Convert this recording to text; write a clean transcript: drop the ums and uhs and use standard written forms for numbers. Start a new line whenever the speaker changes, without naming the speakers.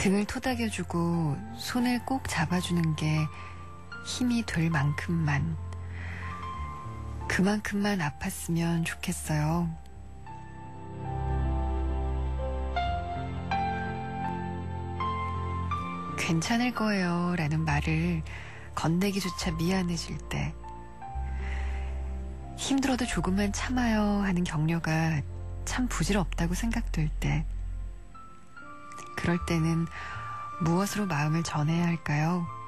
등을 토닥여주고 손을 꼭 잡아주는 게 힘이 될 만큼만, 그만큼만 아팠으면 좋겠어요. 괜찮을 거예요 라는 말을 건네기조차 미안해질 때, 힘들어도 조금만 참아요 하는 격려가 참 부질없다고 생각될 때, 그럴 때는 무엇으로 마음을 전해야 할까요?